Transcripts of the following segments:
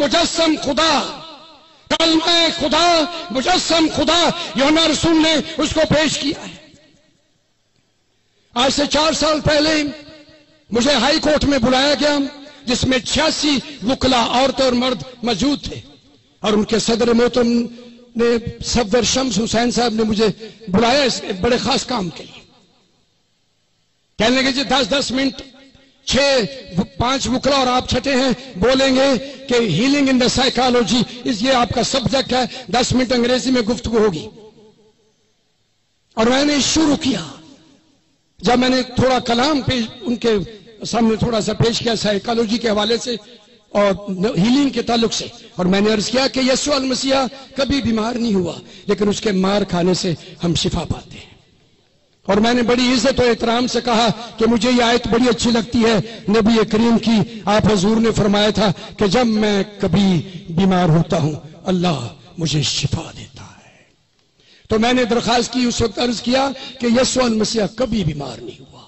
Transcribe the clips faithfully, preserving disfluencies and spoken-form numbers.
मुजस्सम खुदा, कलमा खुदा, मुजस्सम खुदा, यूहन्ना रसूल ने उसको पेश किया है। आज से चार साल पहले मुझे हाई कोर्ट में बुलाया गया, जिसमें छियासी वकला औरतें और मर्द मौजूद थे, और उनके सदर मोहतरम ने सफदर शम्स हुसैन साहब ने मुझे बुलाया इस बड़े खास काम के लिए। कहने लगे जी दस दस मिनट छह पांच वकला और आप छठे हैं, बोलेंगे कि हीलिंग इन द साइकोलॉजी इस ये आपका सब्जेक्ट है, दस मिनट अंग्रेजी में गुफ्तगू होगी। और मैंने शुरू किया। जब मैंने थोड़ा कलाम पे उनके सामने थोड़ा सा पेश किया साइकोलॉजी के हवाले से और हीलिंग के ताल्लुक से, और मैंने अर्ज किया कि यीशु मसीह कभी बीमार नहीं हुआ, लेकिन उसके मार खाने से हम शिफा पाते हैं। और मैंने बड़ी इज्जत और एहतराम से कहा कि मुझे ये आयत बड़ी अच्छी लगती है नबी करीम की। आप हजूर ने फरमाया था कि जब मैं कभी बीमार होता हूं अल्लाह मुझे शिफा देता है। तो मैंने दरखास्त की, उस वक्त अर्ज किया कि यीशु मसीह कभी बीमार नहीं हुआ,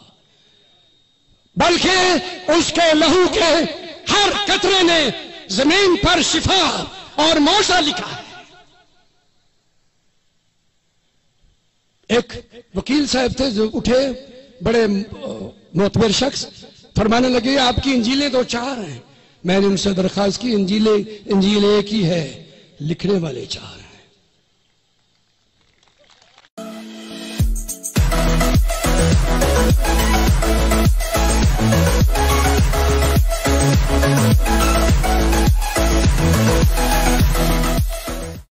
बल्कि उसके लहू के हर कतरे ने जमीन पर शिफा और मौजा लिखा है। एक वकील साहब थे जो उठे, बड़े मोतबर शख्स, फरमाने लगे आपकी इंजीलें तो चार हैं। मैंने उनसे दरखास्त की, इंजीलें इंजील एक ही है, लिखने वाले चार हैं।